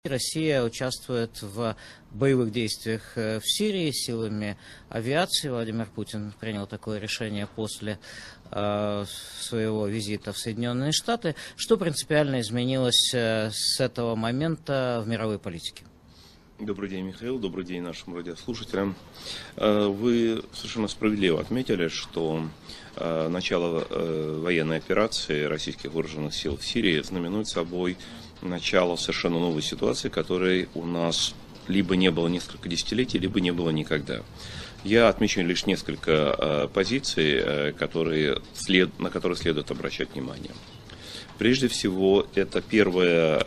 Россия участвует в боевых действиях в Сирии силами авиации. Владимир Путин принял такое решение после своего визита в Соединенные Штаты. Что принципиально изменилось с этого момента в мировой политике? Добрый день, Михаил. Добрый день нашим радиослушателям. Вы совершенно справедливо отметили, что начало военной операции российских вооруженных сил в Сирии знаменует собой начало совершенно новой ситуации, которой у нас либо не было несколько десятилетий, либо не было никогда. Я отмечу лишь несколько позиций, на которые следует обращать внимание. Прежде всего, это первое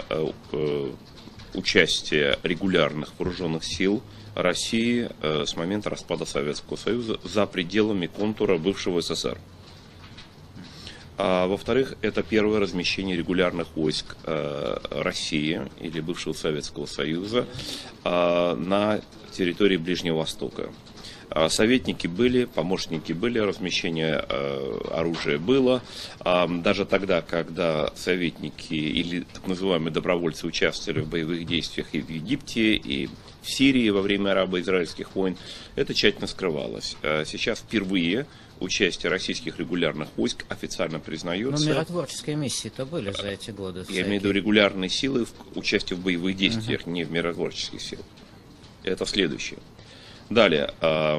участие регулярных вооруженных сил России с момента распада Советского Союза за пределами контура бывшего СССР. А во-вторых, это первое размещение регулярных войск России или бывшего Советского Союза на территории Ближнего Востока. Советники были, помощники были, размещение оружия было. Даже тогда, когда советники или так называемые добровольцы участвовали в боевых действиях и в Египте, и в Сирии во время арабо-израильских войн, это тщательно скрывалось. Сейчас впервые участие российских регулярных войск официально признается. Но миротворческие миссии-то были за эти годы. Я имею в виду регулярные силы участие в боевых действиях, не в миротворческих силах. Это следующее. Далее,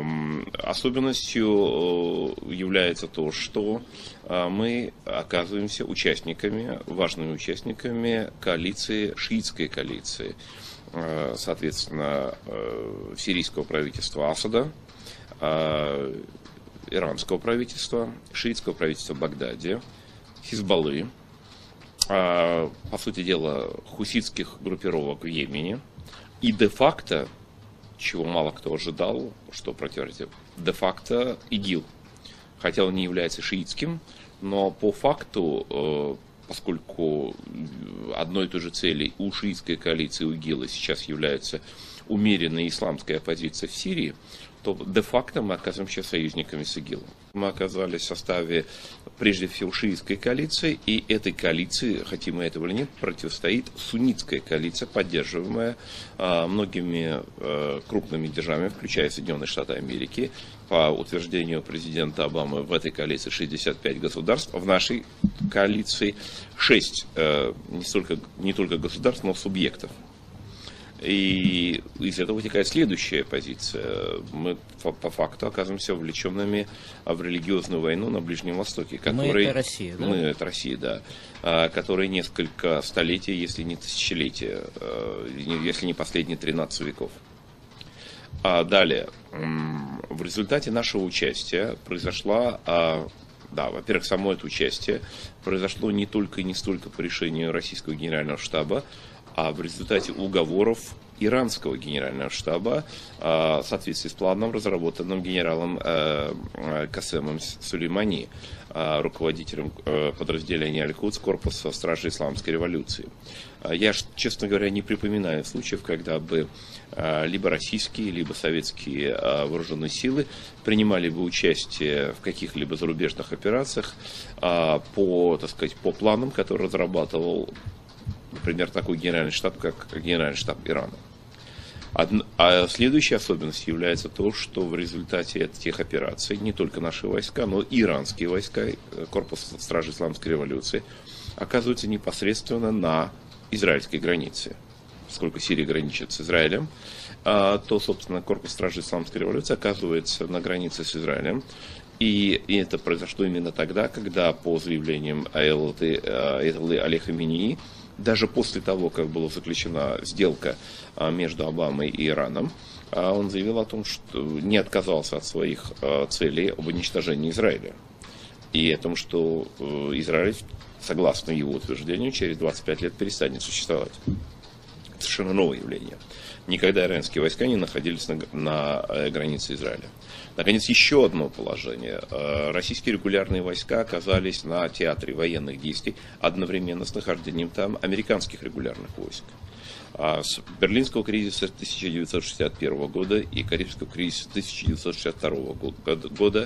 особенностью является то, что мы оказываемся участниками, важными участниками коалиции, шиитской коалиции, соответственно, сирийского правительства Асада, иранского правительства, шиитского правительства в Багдаде, Хизбаллы, по сути дела, хуситских группировок в Йемене и де-факто, чего мало кто ожидал, что противоположно, де-факто ИГИЛ. Хотя он не является шиитским, но по факту, поскольку одной и той же цели у шиитской коалиции, у ИГИЛа сейчас является умеренная исламская оппозиция в Сирии, то де-факто мы оказываемся союзниками с ИГИЛом. Мы оказались в составе, прежде всего, шиитской коалиции, и этой коалиции, хотим мы этого или нет, противостоит суннитская коалиция, поддерживаемая многими крупными державами, включая Соединенные Штаты Америки. По утверждению президента Обамы, в этой коалиции 65 государств, в нашей коалиции 6 не только государств, но субъектов. И из этого вытекает следующая позиция. Мы по факту оказываемся вовлеченными в религиозную войну на Ближнем Востоке. Мы это Россия, да? Мы это Россия, да. Которая несколько столетий, если не тысячелетия, если не последние 13 веков. А далее, в результате нашего участия произошла... Да, во-первых, само это участие произошло не только и не столько по решению российского генерального штаба, а в результате уговоров иранского генерального штаба в соответствии с планом, разработанным генералом Касемом Сулеймани, руководителем подразделения Аль-Кудс корпуса Стражи Исламской революции. Я, честно говоря, не припоминаю случаев, когда бы либо российские, либо советские вооруженные силы принимали бы участие в каких-либо зарубежных операциях по планам, которые разрабатывал, например, такой генеральный штаб, как генеральный штаб Ирана. А следующей особенностью является то, что в результате этих операций не только наши войска, но и иранские войска, корпус Стражи Исламской революции, оказываются непосредственно на израильской границе. Поскольку Сирия граничит с Израилем, то, собственно, корпус Стражи Исламской революции оказывается на границе с Израилем. И это произошло именно тогда, когда, по заявлениям Аятоллы Али Хаменеи, даже после того, как была заключена сделка между Обамой и Ираном, он заявил о том, что не отказался от своих целей об уничтожении Израиля. И о том, что Израиль, согласно его утверждению, через 25 лет перестанет существовать. Это совершенно новое явление. Никогда иранские войска не находились на границе Израиля. Наконец, еще одно положение. Российские регулярные войска оказались на театре военных действий одновременно с нахождением там американских регулярных войск. С Берлинского кризиса 1961 года и Карибского кризиса 1962 года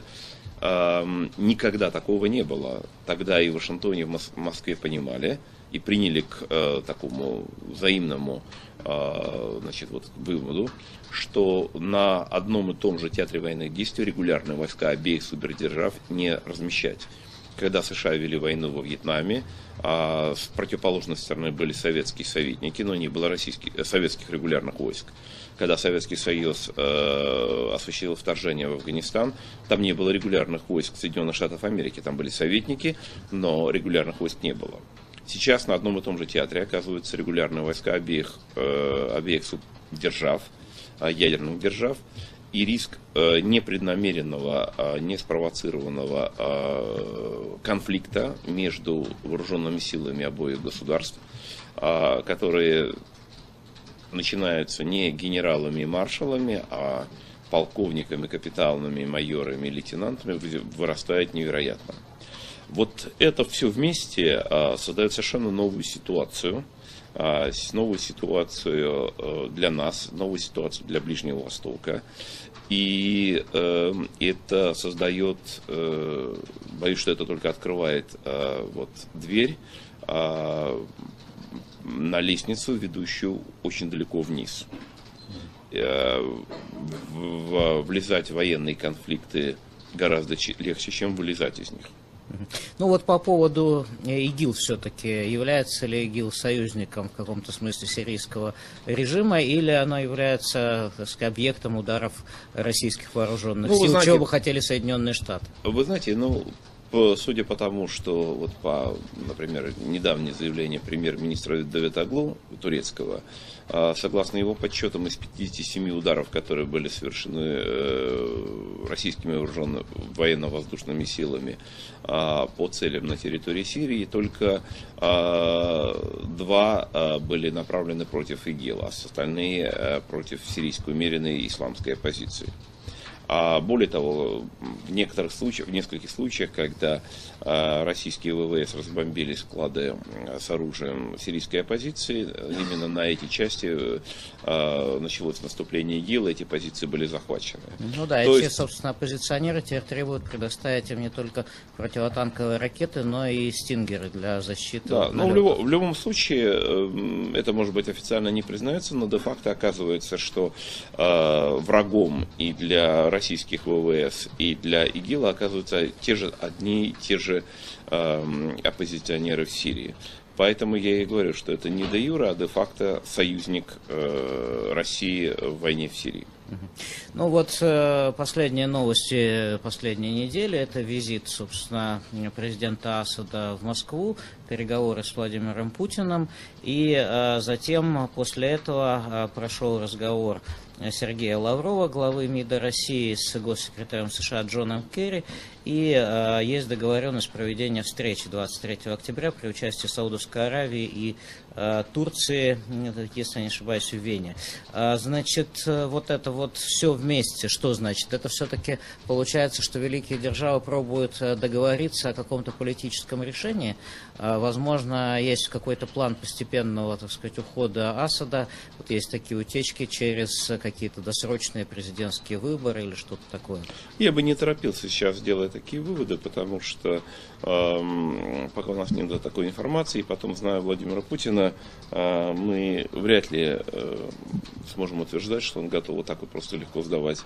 никогда такого не было. Тогда и в Вашингтоне, и в Москве понимали и приняли к такому взаимному значит, вот к выводу, что на одном и том же театре военных действий регулярные войска обеих супердержав не размещать. Когда США вели войну во Вьетнаме, с противоположной стороны были советские советники, но не было советских регулярных войск. Когда Советский Союз осуществил вторжение в Афганистан, там не было регулярных войск Соединенных Штатов Америки, там были советники, но регулярных войск не было. Сейчас на одном и том же театре оказываются регулярные войска обеих держав, ядерных держав, и риск непреднамеренного, неспровоцированного конфликта между вооруженными силами обоих государств, которые начинаются не генералами и маршалами, а полковниками, капитанами, майорами, лейтенантами, вырастает невероятно. Вот это все вместе создает совершенно новую ситуацию для нас, новую ситуацию для Ближнего Востока. И это создает, боюсь, что это только открывает дверь на лестницу, ведущую очень далеко вниз. Влезать в военные конфликты гораздо легче, чем вылезать из них. Ну вот по поводу ИГИЛ все-таки, является ли ИГИЛ союзником в каком-то смысле сирийского режима, или оно является, так сказать, объектом ударов российских вооруженных сил, знаете, чего бы хотели Соединенные Штаты? Вы знаете, судя по тому, что, например, недавнее заявление премьер-министра Давутоглу турецкого, согласно его подсчетам, из 57 ударов, которые были совершены российскими военно-воздушными силами по целям на территории Сирии, только 2 были направлены против ИГИЛ, а остальные против сирийской умеренной исламской оппозиции. А более того, в нескольких случаях, когда российские ВВС разбомбили склады с оружием сирийской оппозиции, именно на эти части началось наступление ИГИЛ, эти позиции были захвачены. Ну да, эти, собственно, оппозиционеры теперь требуют предоставить им не только противотанковые ракеты, но и стингеры для защиты. Да, но в любом случае, это, может быть, официально не признается, но де-факто оказывается, что врагом и для российских ВВС и для ИГИЛа оказываются одни и те же оппозиционеры в Сирии. Поэтому я и говорю, что это не де-юре, а де-факто союзник России в войне в Сирии. Ну вот последние новости последней недели, это визит, собственно, президента Асада в Москву, переговоры с Владимиром Путиным, и затем после этого прошел разговор Сергея Лаврова, главы МИДа России, с госсекретарем США Джоном Керри, и есть договоренность проведения встречи 23 октября при участии Саудовской Аравии и Турции, если я не ошибаюсь, в Вене. Значит, вот это вот все вместе, что значит? Это все-таки получается, что великие державы пробуют договориться о каком-то политическом решении. Возможно, есть какой-то план постепенного, так сказать, ухода Асада. Вот есть такие утечки через какие-то досрочные президентские выборы или что-то такое. Я бы не торопился сейчас делать такие выводы, потому что пока у нас нет такой информации, и потом, зная Владимира Путина, мы вряд ли сможем утверждать, что он готов вот так вот просто легко сдавать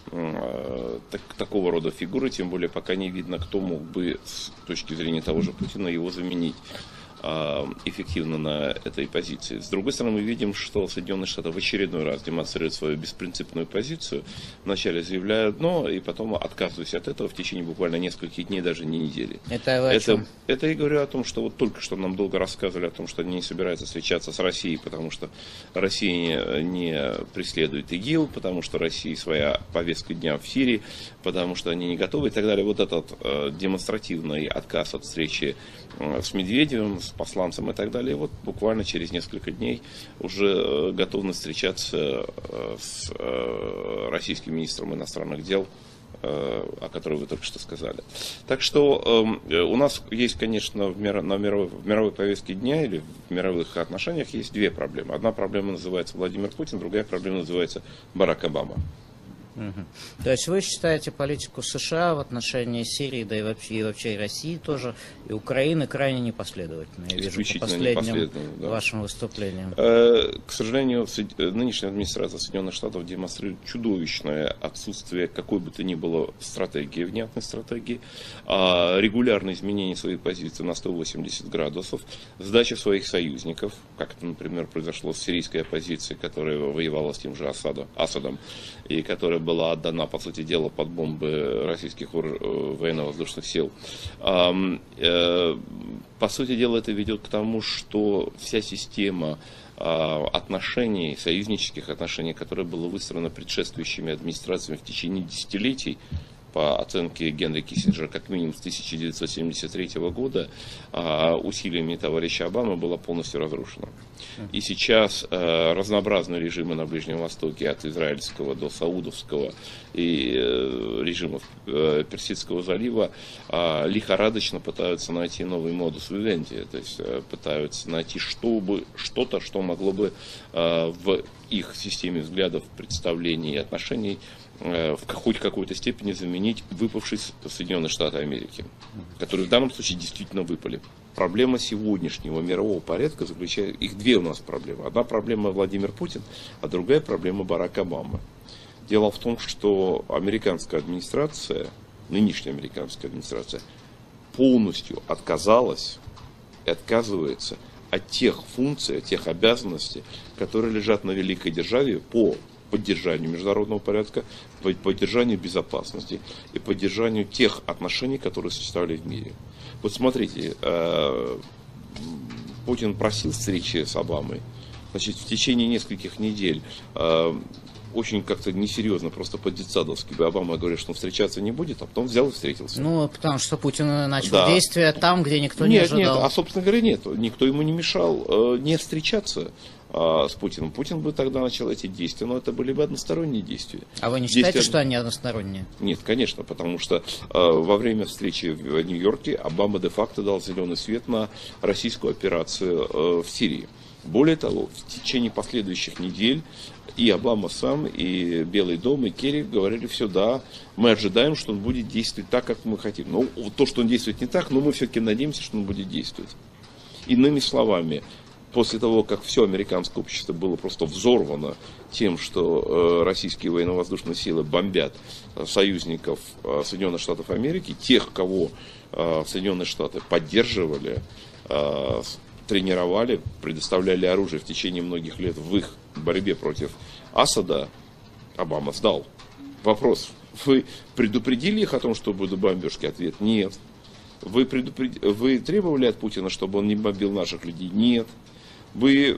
такого рода фигуры, тем более пока не видно, кто мог бы с точки зрения того же Путина его заменить эффективно на этой позиции. С другой стороны, мы видим, что Соединенные Штаты в очередной раз демонстрируют свою беспринципную позицию. Вначале заявляют одно, и потом отказываясь от этого в течение буквально нескольких дней, даже не недели. Это я говорю о том, что вот только что нам долго рассказывали о том, что они не собираются встречаться с Россией, потому что Россия не преследует ИГИЛ, потому что Россия своя повестка дня в Сирии, потому что они не готовы и так далее. Вот этот демонстративный отказ от встречи с Медведевым, с посланцем и так далее. Вот буквально через несколько дней уже готовность встречаться с российским министром иностранных дел, о которой вы только что сказали. Так что у нас есть, конечно, в мировой повестке дня или в мировых отношениях есть 2 проблемы. Одна проблема называется Владимир Путин, другая проблема называется Барак Обама. Мгм. То есть вы считаете политику США в отношении Сирии, да и вообще и России тоже, и Украины крайне непоследовательной, я вижу по Исключительно последним непоследовательной, да. вашим выступлениям. К сожалению, нынешняя администрация Соединенных Штатов демонстрирует чудовищное отсутствие какой бы то ни было стратегии, внятной стратегии, регулярное изменение своей позиции на 180 градусов, сдача своих союзников, как это, например, произошло с сирийской оппозицией, которая воевала с тем же Асадом, и которая была отдана, по сути дела, под бомбы российских военно-воздушных сил. По сути дела, это ведет к тому, что вся система отношений, союзнических отношений, которая была выстроена предшествующими администрациями в течение десятилетий, по оценке Генри Киссинджера, как минимум с 1973 года, усилиями товарища Обамы была полностью разрушена. И сейчас разнообразные режимы на Ближнем Востоке, от израильского до саудовского и режимов Персидского залива, лихорадочно пытаются найти новый модус вивенди, то есть пытаются найти что-то, что могло бы в их системе взглядов, представлений и отношений в хоть какой-то степени заменить выпавшие Соединенные Штаты Америки, которые в данном случае действительно выпали. Проблема сегодняшнего мирового порядка заключается... Их две у нас проблемы. Одна проблема Владимир Путин, а другая проблема Барак Обама. Дело в том, что американская администрация, нынешняя американская администрация, полностью отказалась и отказывается от тех функций, от тех обязанностей, которые лежат на великой державе по поддержанию международного порядка, по поддержанию безопасности и поддержанию тех отношений, которые существовали в мире. Вот смотрите, Путин просил встречи с Обамой, значит, в течение нескольких недель очень как-то несерьезно, просто по-детсадовски Обама говорит, что он встречаться не будет, а потом взял и встретился. Ну, потому что Путин начал действия там, где никто не ожидал. Нет, а собственно говоря, нет. Никто ему не мешал не встречаться с Путиным. Путин бы тогда начал эти действия, но это были бы односторонние действия. А вы не считаете, что они односторонние? Нет, конечно, потому что во время встречи в Нью-Йорке Обама де-факто дал зеленый свет на российскую операцию в Сирии. Более того, в течение последующих недель и Обама сам, и Белый дом, и Керри говорили, все, да, мы ожидаем, что он будет действовать так, как мы хотим. Но то, что он действует не так, но мы все-таки надеемся, что он будет действовать. Иными словами, после того, как все американское общество было просто взорвано тем, что российские военно-воздушные силы бомбят союзников Соединенных Штатов Америки, тех, кого Соединенные Штаты поддерживали, тренировали, предоставляли оружие в течение многих лет в их борьбе против Асада, Обама сдал. Вопрос: вы предупредили их о том, что будут бомбежки? Ответ: нет. Вы требовали от Путина, чтобы он не бомбил наших людей? Нет. Вы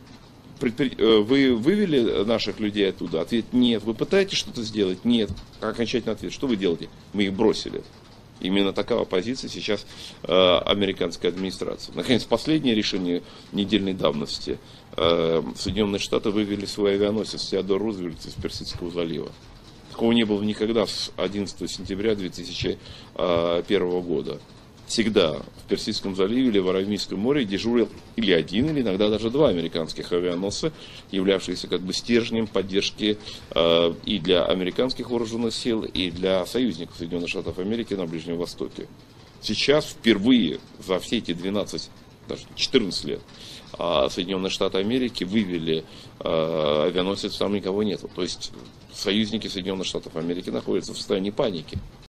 вывели наших людей оттуда? Ответ: нет. Вы пытаетесь что-то сделать? Нет. Окончательный ответ: что вы делаете? Мы их бросили. Именно такова позиция сейчас американской администрации. Наконец, последнее решение недельной давности. Соединенные Штаты вывели свой авианосец Теодор Рузвельт из Персидского залива. Такого не было никогда с 11 сентября 2001 года. Всегда в Персидском заливе или в Аравийском море дежурил или один, или иногда даже два американских авианосца, являвшиеся как бы стержнем поддержки и для американских вооруженных сил, и для союзников Соединенных Штатов Америки на Ближнем Востоке. Сейчас впервые за все эти 12, даже 14 лет Соединенные Штаты Америки вывели авианосец, там никого нету. То есть союзники Соединенных Штатов Америки находятся в состоянии паники.